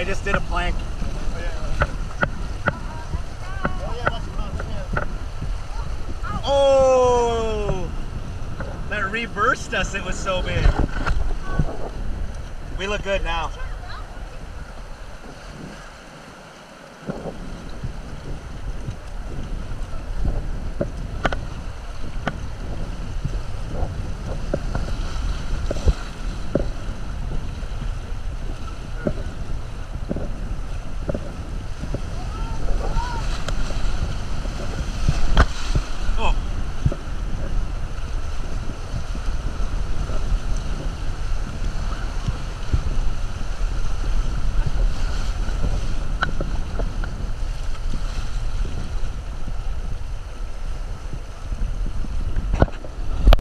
just did a plank. Oh! That reversed us, it was so big. We look good now.